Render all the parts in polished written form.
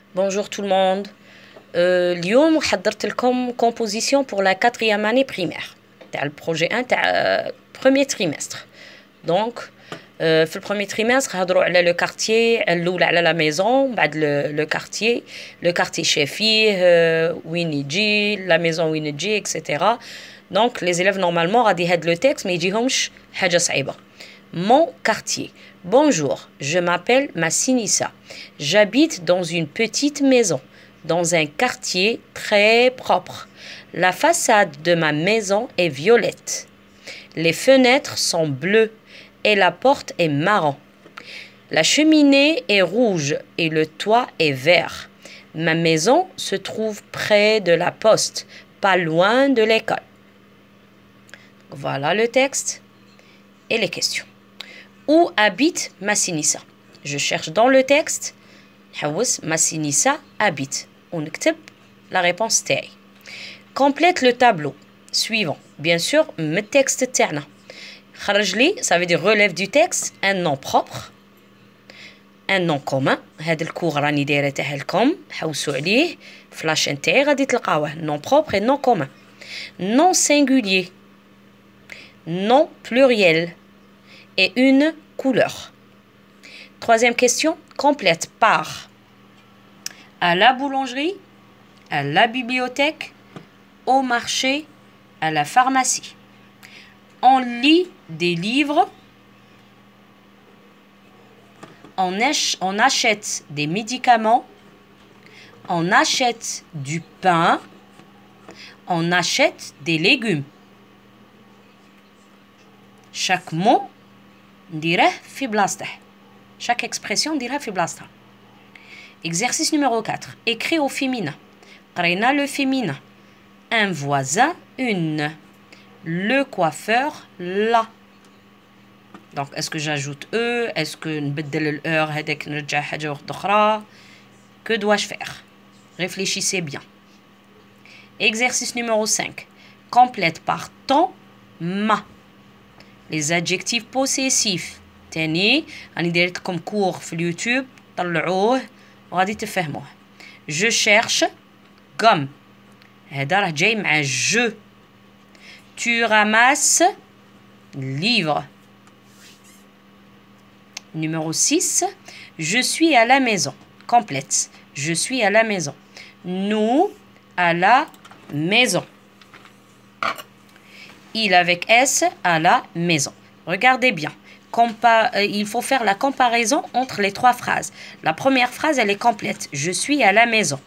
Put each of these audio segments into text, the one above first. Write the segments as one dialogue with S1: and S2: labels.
S1: Bonjour tout le monde. اليوم حضرت لكم composition pour la 4e année primaire تاع البروجي 1 تاع premier trimestre. Donc في البروميي تريمستر هضروا على لو كارتيي الاولى على لا ميزون بعد لو كارتيي شافيه وين يجي لا ميزون وين تجي اكسيتيرا. دونك لي زيليف نورمالمون غادي هاد لو تيكست ما يجيهمش حاجه صعيبه. Mon quartier. Bonjour, je m'appelle Massinissa. J'habite dans une petite maison, dans un quartier très propre. La façade de ma maison est violette. Les fenêtres sont bleues et la porte est marron. La cheminée est rouge et le toit est vert. Ma maison se trouve près de la poste, pas loin de l'école. Voilà le texte et les questions. Où habite Massinissa? Je cherche dans le texte. Massinissa habite. On écrit la réponse تاعي. Complète le tableau suivant. Bien sûr, le texte تاعنا. خرج لي, ça veut dire relève du texte un nom propre, un nom commun. هذا الكور راني دايره تاع لكم, حوسوا عليه فلاش تاعي غادي تلقاوه. Nom propre et nom commun. Nom singulier, nom pluriel et une couleur. Troisième question, complète par à la boulangerie, à la bibliothèque, au marché, à la pharmacie. On lit des livres, on achète des médicaments, on achète du pain, on achète des légumes. Chaque mot نديره في بلاصته. Chaque expression نديرها في بلاصتها. Exercice numéro 4. Écrit au féminin. قرينا le féminin. Un voisin, une. Le coiffeur, la. Donc, est-ce que j'ajoute E? Est-ce que نبدل الأر هذاك نرجع حاجة واحدة أخرى? Que dois-je faire? Réfléchissez bien. Exercice numéro 5. Complète par ton, ma. Les adjectifs possessifs. تاني راني دايرت لكم كور في اليوتيوب, طلعوه وغادي تفهموه. Je cherche gomme. هذا راه جاي مع je. Tu ramasses livre. Numéro 6. Je suis à la maison. Complète. Je suis à la maison. Nous à la maison. Il avec S à la maison. Regardez bien. Il faut faire la comparaison entre les trois phrases. La première phrase, elle est complète. Je suis à la maison.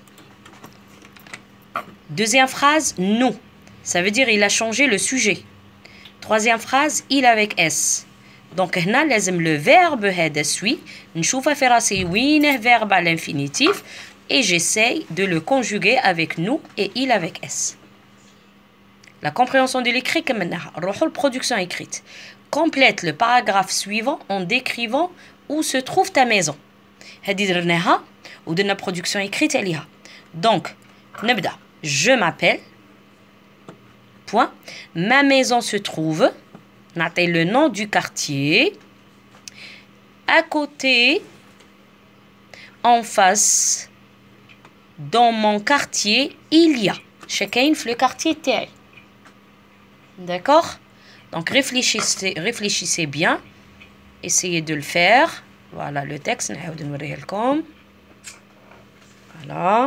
S1: Deuxième phrase, nous. Ça veut dire il a changé le sujet. Troisième phrase, il avec S. Donc, هنا لازم le verbe هذا suit. نشوفه في راسي وينه verbe à l'infinitif. Et j'essaye de le conjuguer avec nous et il avec S. La compréhension de l'écrit كملناها. نروحوا production écrite. Complète le paragraphe suivant en décrivant où se trouve ta maison. هذه درناها ودرنا production écrite عليها. Donc, نبدأ. Je m'appelle. Point. Ma maison se trouve. نعطي le nom du quartier. À côté. En face. Dans mon quartier, il y a. Chacun في le quartier تاعي. D'accord? Donc réfléchissez bien. Essayez de le faire. Voilà le texte. نعاود نوريه لكم. Voilà.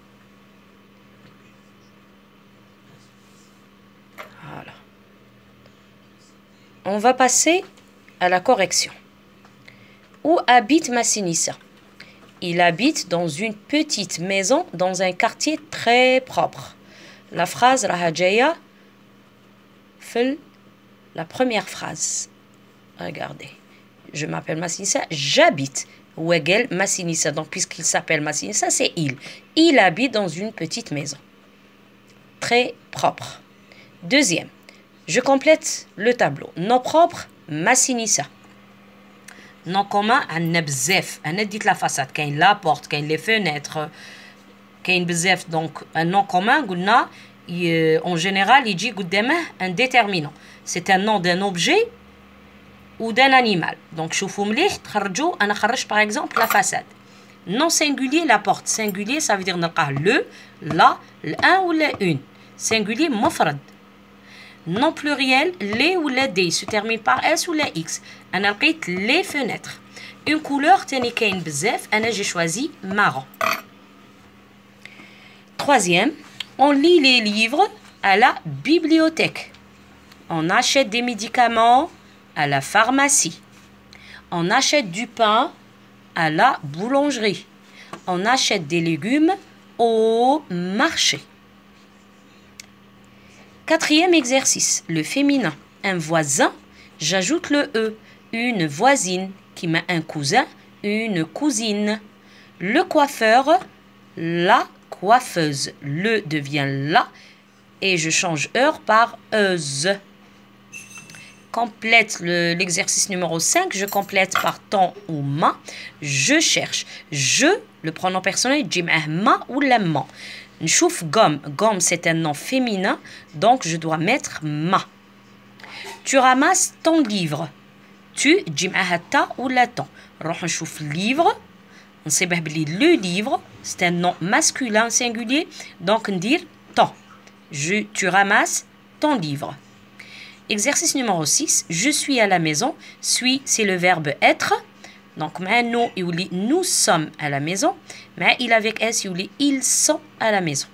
S1: Voilà. On va passer à la correction. Où habite Massinissa? Il habite dans une petite maison dans un quartier très propre. La phrase راها جاية في la première phrase. Regardez. Je m'appelle Massinissa, j'habite. Wegel Massinissa. Donc, puisqu'il s'appelle Massinissa, c'est il. Il habite dans une petite maison. Très propre. Deuxième. Je complète le tableau. Nom propre, Massinissa. Nom commun, عندنا بزاف. أنا ديت la façade. كاين la porte, كاين les fenêtres, كاين بزاف. Donc, un nom commun, قلنا en général, يجي قدامه un déterminant. C'est un nom d'un objet ou d'un animal. Donc, شوفوا مليح تخرجوا. أنا خرجت par exemple la façade. Non singulier, la porte. Singulier, ça veut dire le, la, un ou la une. Singulier, mufrad. Non pluriel, les ou la des. Se termine par S ou la X. أنا لقيت les fenêtres. Une couleur, تاني كاين بزاف. أنا j'ai choisi marron. Troisième, on lit les livres à la bibliothèque. On achète des médicaments à la pharmacie. On achète du pain à la boulangerie. On achète des légumes au marché. Quatrième exercice, le féminin. Un voisin, j'ajoute le E. Une voisine, qui met un cousin, une cousine. Le coiffeur, la coiffeuse. Le devient la et je change heure par euse. Complète l'exercice numéro 5, je complète par ton ou ma. Je cherche. Je, le pronom personnel, جمعه ma ou la ma. نشوف gomme. Gomme, c'est un nom féminin, donc je dois mettre ma. Tu ramasses ton livre. Tu, جمعها ta ou la ton. نروح نشوف livre. نصيبه بلي le livre, c'est un nom masculin singulier, donc ندير ton. Tu ramasses ton livre. Exercice numéro 6, je suis à la maison. Suis, c'est le verbe être. Donc, nous, nous sommes à la maison. Mais il avec S, ils sont à la maison.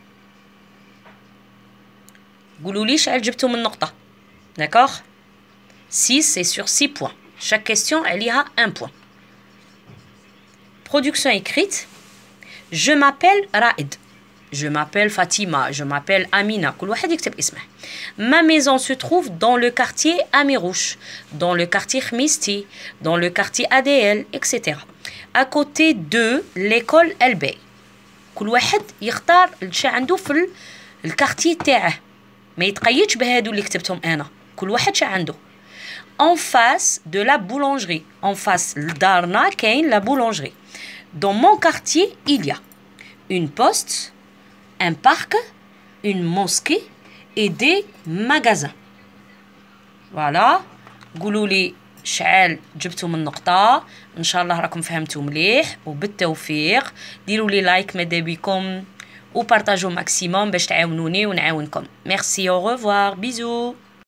S1: D'accord? 6, c'est sur 6 points. Chaque question, elle y a un point. Production écrite. Je m'appelle Raïd. Je m'appelle Fatima, je m'appelle Amina. Ma maison se trouve dans le quartier Amirouche, dans le quartier Khmisti, dans le quartier ADL, etc. À côté de l'école El Bey. كل واحد يختار الشي عنده في الكارتيه تاعه. ما يتقيدش بهادو اللي كتبتهم انا. كل واحد شي عنده. En face de la boulangerie. En face لدارنا كاين la boulangerie. Dans mon quartier, il y a une poste, un parc, une mosquée et des magasins. Voilà. قولوا لي شعال جبتوا من النقطة. ان شاء الله راكم فهمتوا مليح وبالتوفيق. ديروا لي لايك ماذا بكم وبارطاجوا ماكسيموم باش تعاونوني ونعاونكم. Merci, au revoir, bisous.